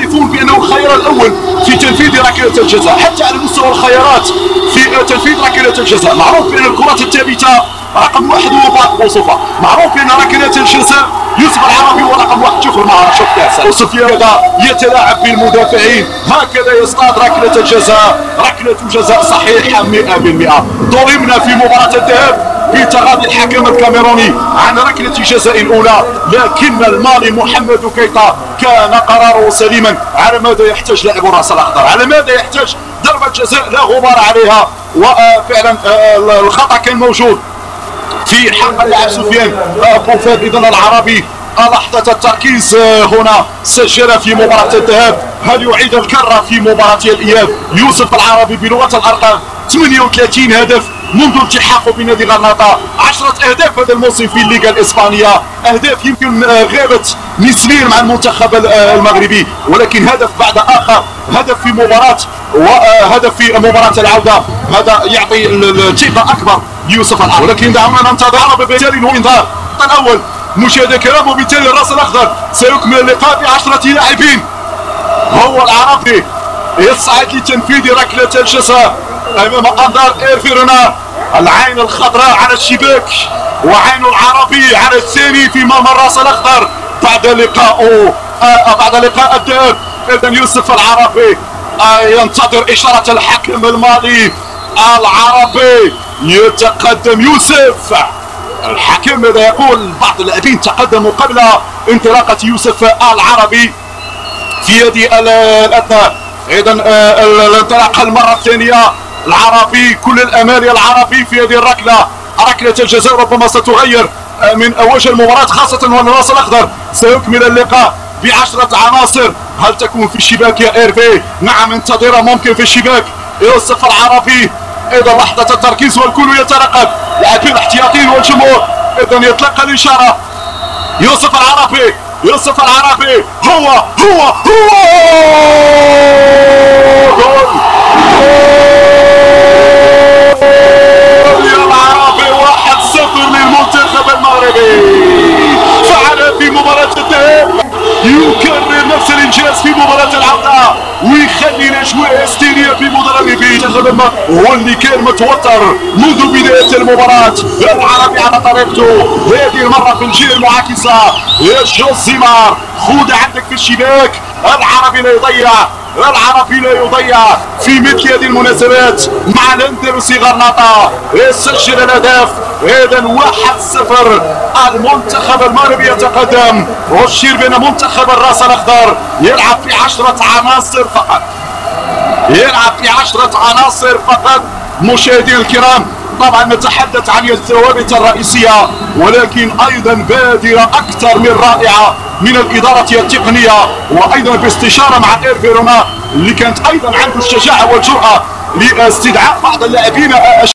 يعرفون بانه الخيار الاول في تنفيذ ركله الجزاء. حتى على مستوى الخيارات في تنفيذ ركله الجزاء معروف بان الكرات الثابته رقم واحد هو باق وصفه، معروف بان ركلات الجزاء يوسف العربي هو رقم واحد. شوف المهاره، شوف كاس وسفيان يتلاعب بالمدافعين، هكذا يصطاد ركله الجزاء، ركله جزاء صحيحه 100%. ظلمنا في مباراه الذهاب بتغاضي الحكم الكاميروني عن ركله جزاء اولى، لكن المالي محمد كيتا كان قراره سليما. على ماذا يحتاج لاعب الراس الاخضر؟ على ماذا يحتاج ضربه جزاء لا غبار عليها؟ وفعلا الخطا كان موجود في حق اللاعب سفيان بوفال. اذا العربي لحظة التركيز هنا سجل في مباراة الذهاب، هل يعيد الكرة في مباراة الإياب؟ يوسف العربي بلغة الأرقام 38 هدف منذ التحاقه بنادي غرناطة، 10 أهداف هذا الموسم في الليغا الإسبانية، أهداف يمكن غابت نسبيا مع المنتخب المغربي، ولكن هدف بعد آخر، هدف في مباراة وهدف في مباراة العودة، هذا يعطي الثقة أكبر ليوسف العربي. ولكن دعونا ننتظر بالتالي الانذار الأول مشاهدة الكرام، وبالتالي الراس الأخضر سيكمل اللقاء ب10 لاعبين. هو العربي يصعد لتنفيذ ركلة الجزاء أمام أنظار إيرفيرونا، العين الخضراء على الشباك وعين العربي على الثاني في مرمى الراس الأخضر بعد لقاء الذهاب. إذا يوسف العربي ينتظر إشارة الحكم الماضي. العربي يتقدم يوسف، الحكم ماذا يقول؟ بعض اللاعبين تقدموا قبل انطلاقة يوسف العربي في هذه الأثناء. إذا الانطلاقة المرة الثانية، العربي كل الأمال العربي في هذه الركلة، ركلة الجزاء ربما ستغير من وجه المباراة، خاصة وأن الراس الأخضر سيكمل اللقاء ب10 عناصر. هل تكون في الشباك يا إيرفي؟ نعم، انتظر ممكن في الشباك يوسف العربي. إذا لحظة التركيز والكل يترقب، لاعبين الاحتياطيين والجمهور. إذا يتلقى الإشارة يوسف العربي، يوسف العربي هو جول يا العربي، 1-0 للمنتخب المغربي. فعل في مباراة الذهاب، يكرر نفس الانجاز في مباراة العودة ويخلي الاجواء هستيرية في مدربي المنتخب المغربي. هو اللي كان متوتر منذ بداية المباراة. العربي على طريقته، هذه المرة في الجهة المعاكسة يا جوزيمار، خذ عندك في الشباك. العربي لا يضيع، العربي لا يضيع في مثل هذه المناسبات مع الاندلسي غرناطة، يسجل الهدف. إذا 1-0 المنتخب المغربي يتقدم. وأشير بأن منتخب الراس الأخضر يلعب في 10 عناصر فقط، يلعب في 10 عناصر فقط. مشاهدينا الكرام، طبعا نتحدث عن الثوابت الرئيسية، ولكن أيضا بادرة أكثر من رائعة من الإدارة التقنية، وأيضا باستشارة مع إيرفيرونا اللي كانت أيضا عنده الشجاعة والجرأة لاستدعاء بعض اللاعبين